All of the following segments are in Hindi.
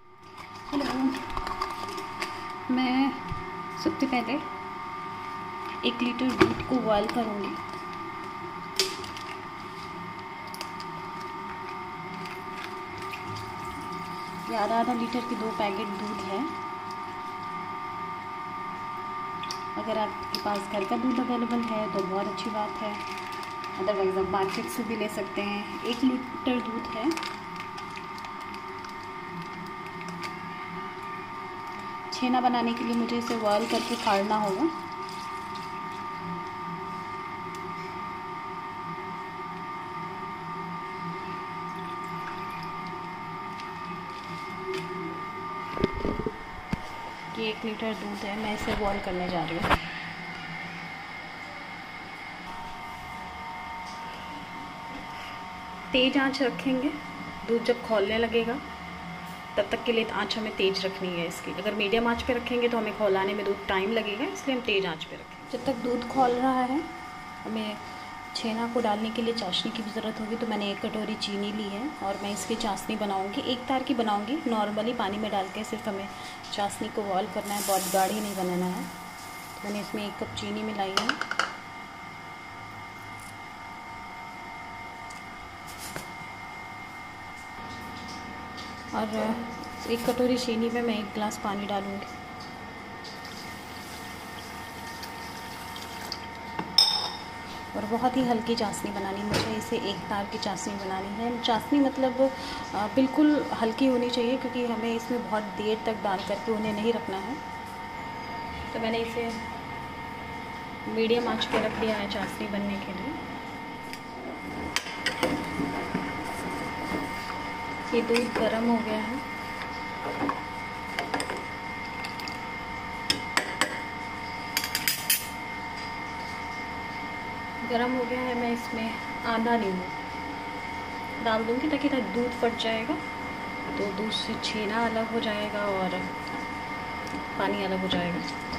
हेलो, मैं सबसे पहले 1 लीटर दूध को बॉयल करूँगी। ये आधा लीटर की 2 पैकेट दूध है। अगर आपके पास घर का दूध अवेलेबल है तो बहुत अच्छी बात है, अदरवाइज़ आप मार्केट से भी ले सकते हैं। 1 लीटर दूध है। छेना बनाने के लिए मुझे इसे बॉयल करके फाड़ना होगा। ये 1 लीटर दूध है, मैं इसे बॉयल करने जा रही हूँ। तेज़ आंच रखेंगे। दूध जब खौलने लगेगा तब तक के लिए आंच हमें तेज़ रखनी है इसकी। अगर मीडियम आंच पे रखेंगे तो हमें खौलाने में दूध टाइम लगेगा, इसलिए हम तेज़ आंच पे रखेंगे। जब तक दूध खौल रहा है, हमें छेना को डालने के लिए चाशनी की भी ज़रूरत होगी। तो मैंने 1 कटोरी चीनी ली है और मैं इसकी चाशनी बनाऊंगी। 1 तार की बनाऊंगी। नॉर्मली पानी में डाल के सिर्फ हमें चाशनी को बॉयल करना है, बहुत गाढ़ी नहीं बनाना है। तो मैंने इसमें 1 कप चीनी मिलाई है। और 1 कटोरी चीनी में मैं 1 गिलास पानी डालूंगी। और बहुत ही हल्की चाशनी बनानी, मुझे इसे 1 तार की चाशनी बनानी है। चाशनी मतलब बिल्कुल हल्की होनी चाहिए, क्योंकि हमें इसमें बहुत देर तक डाल करके उन्हें नहीं रखना है। तो मैंने इसे मीडियम आंच पे रख दिया है चाशनी बनने के लिए। ये दूध गर्म हो गया है। गरम हो गया है, मैं इसमें आधा नींबू डाल दूँगी ताकि दूध फट जाएगा, तो दूध से छेना अलग हो जाएगा और पानी अलग हो जाएगा।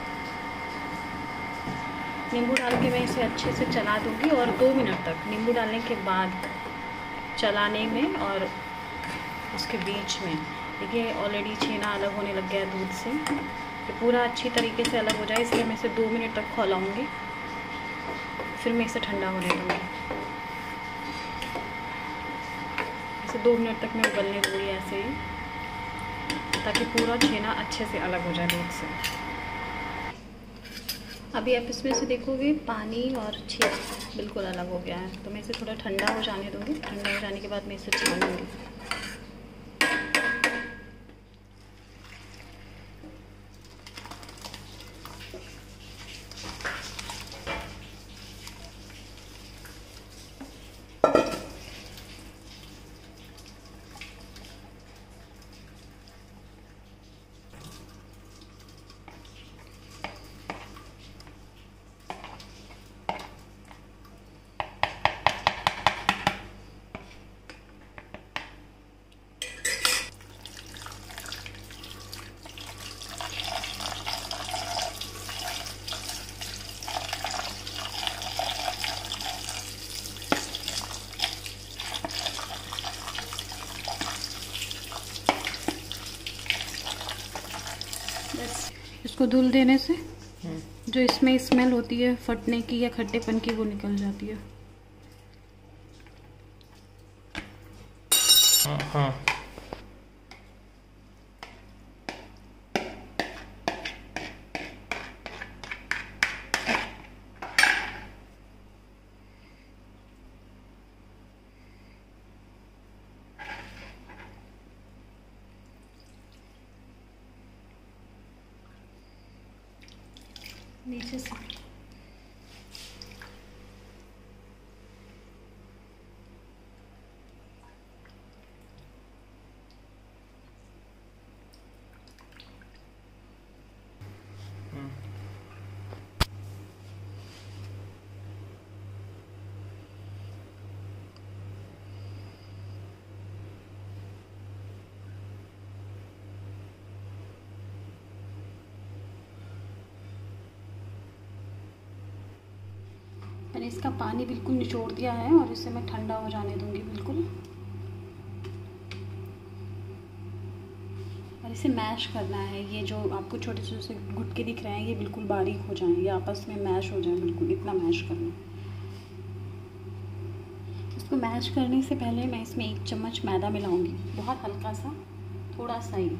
नींबू डाल के मैं इसे अच्छे से चला दूँगी और 2 मिनट तक नींबू डालने के बाद चलाने में और उसके बीच में देखिए ऑलरेडी छेना अलग होने लग गया है दूध से। ये पूरा अच्छी तरीके से अलग हो जाए, इसलिए मैं इसे 2 मिनट तक खौलाऊँगी, फिर मैं इसे ठंडा होने दूँगी। इसे 2 मिनट तक मैं उबलने दूँगी ऐसे ही, ताकि पूरा छेना अच्छे से अलग हो जाए दूध से। अभी आप इसमें से देखोगे पानी और छेना बिल्कुल अलग हो गया है। तो मैं इसे थोड़ा ठंडा हो जाने दूँगी। ठंडा हो जाने के बाद मैं इसे छानूँगी। बस इसको धुल देने से जो इसमें स्मेल होती है फटने की या खट्टेपन की, वो निकल जाती है। हाँ। नीचे से मैंने इसका पानी बिल्कुल निचोड़ दिया है और इसे मैं ठंडा हो जाने दूंगी बिल्कुल। इसे मैश करना है। ये जो आपको छोटे छोटे गुटके दिख रहे हैं ये बिल्कुल बारीक हो जाएं, ये आपस में मैश हो जाए, बिल्कुल इतना मैश करना है। इसको मैश करने से पहले मैं इसमें 1 चम्मच मैदा मिलाऊंगी, बहुत हल्का सा, थोड़ा सा ही।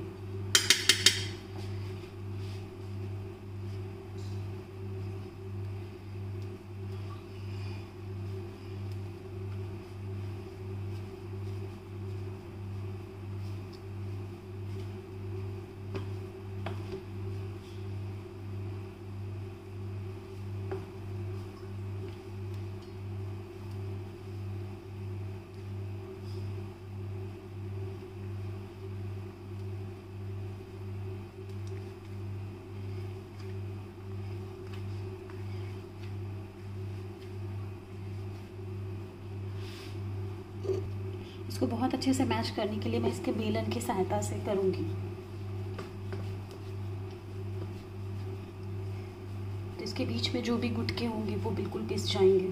इसको बहुत अच्छे से मैश करने के लिए मैं इसके बेलन की सहायता से करूँगी। तो इसके बीच में जो भी गुटके होंगे वो बिल्कुल पिस जाएंगे।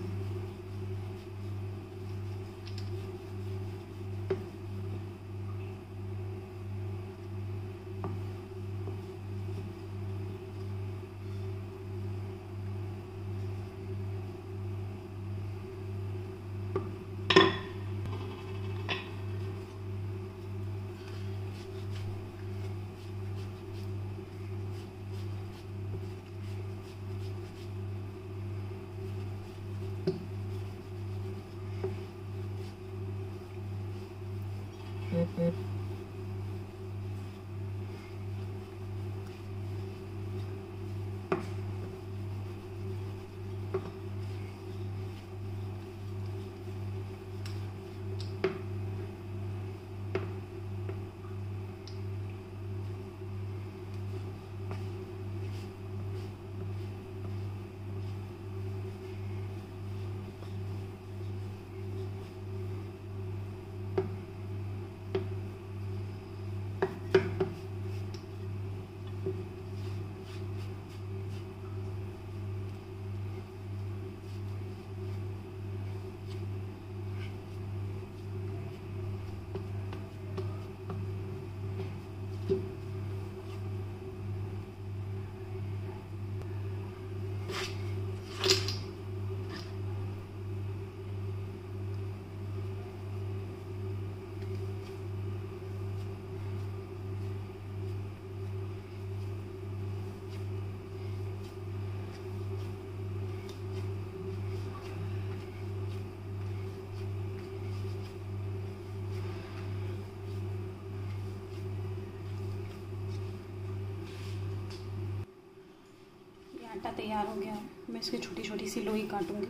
आटा तैयार हो गया। मैं इसकी छोटी छोटी सी लोई काटूंगी।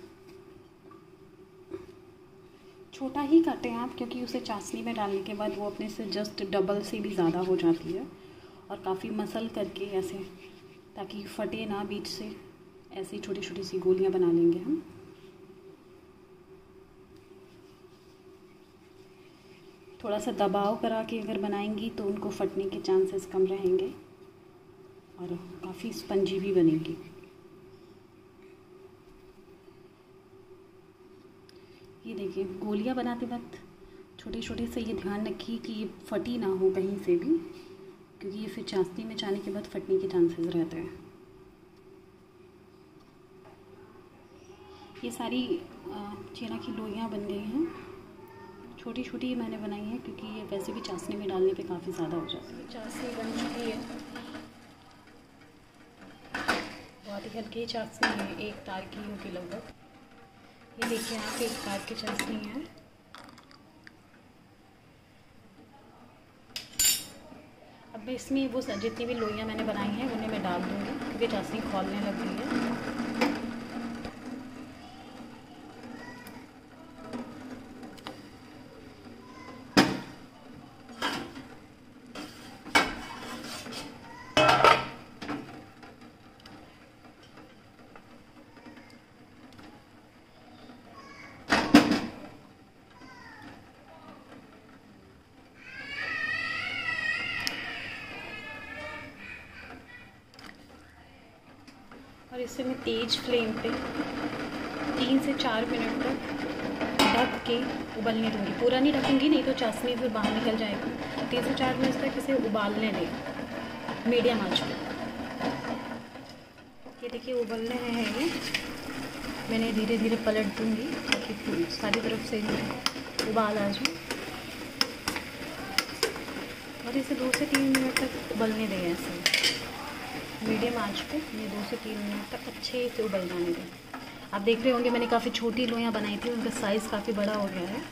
छोटा ही काटें आप, क्योंकि उसे चाशनी में डालने के बाद वो अपने से जस्ट डबल से भी ज़्यादा हो जाती है। और काफ़ी मसल करके ऐसे, ताकि फटे ना बीच से, ऐसी छोटी छोटी सी गोलियां बना लेंगे हम। थोड़ा सा दबाव करा के अगर बनाएंगी तो उनको फटने के चांसेस कम रहेंगे और काफ़ी स्पंजी भी बनेगी। ये देखिए, गोलियां बनाते वक्त छोटे छोटे से ये ध्यान रखिए कि ये फटी ना हो कहीं से भी, क्योंकि ये फिर चाशनी में जाने के बाद फटने के चांसेस रहते हैं। ये सारी चेना की लोइयां बन गई हैं। छोटी छोटी मैंने बनाई है क्योंकि ये वैसे भी चाशनी में डालने पे काफ़ी ज़्यादा हो जाती है। चाशनी बन चुकी है, बहुत ही हल्की चाशनी है, 1 तार की होगी लगभग। ये देखिए आप, 1 तार की चाशनी है। अब मैं इसमें वो जितनी भी लोइयां मैंने बनाई हैं उन्हें मैं डाल दूँगी, क्योंकि चाशनी खौलने लग गई है। और इसे मैं तेज़ फ्लेम पे 3 से 4 मिनट तक ढक के उबलने दूँगी, पूरा नहीं ढकूँगी, नहीं तो चाशनी फिर बाहर निकल जाएगा। 3 से 4 मिनट तक इसे उबालने दें मीडियम आंच पे। ये देखिए उबलने हैं ये, मैंने धीरे धीरे पलट दूँगी ताकि सारी तरफ से उबाल आ जाए, और इसे 2 से 3 मिनट तक उबलने दें ऐसे मीडियम आंच पे। ये 2 से 3 मिनट तक अच्छे से उबल जाने दें। आप देख रहे होंगे मैंने काफ़ी छोटी लोइयाँ बनाई थी, उनका साइज़ काफ़ी बड़ा हो गया है।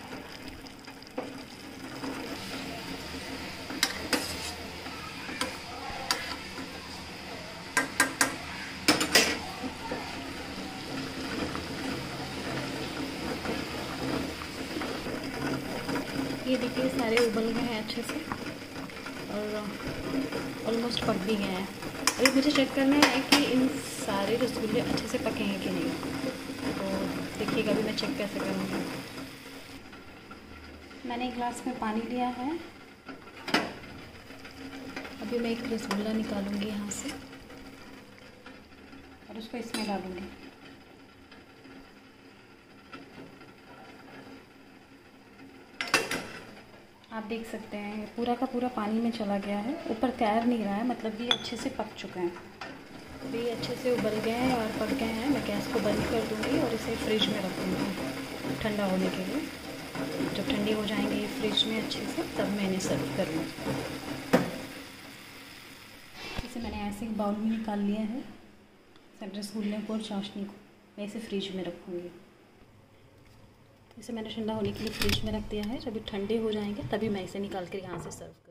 ये देखिए सारे उबल गए हैं अच्छे से और ऑलमोस्ट पक भी गए हैं। अभी मुझे चेक करना है कि इन सारे रसगुल्ले अच्छे से पके हैं कि नहीं, तो देखिएगा अभी मैं चेक कैसे करूँगी। मैंने एक गिलास में पानी लिया है, अभी मैं एक रसगुल्ला निकालूंगी यहाँ से और उसको इसमें डालूंगी। आप देख सकते हैं पूरा का पूरा पानी में चला गया है, ऊपर तैर नहीं रहा है, मतलब कि अच्छे से पक चुके हैं। अभी ये अच्छे से उबल गए हैं और पक गए हैं। मैं गैस को बंद कर दूँगी और इसे फ्रिज में रख दूँगी ठंडा होने के लिए। जब ठंडी हो जाएंगे ये फ्रिज में अच्छे से, तब मैं इन्हें सर्व करूँगी। इसे मैंने ऐसे एक बाउल में निकाल लिया है, रसगुल्ले को और चाशनी को मैं इसे फ्रिज में रखूँगी। इसे मैंने ठंडा होने के लिए फ्रिज में रख दिया है, जब ये ठंडे हो जाएंगे तभी मैं इसे निकाल कर यहाँ से सर्व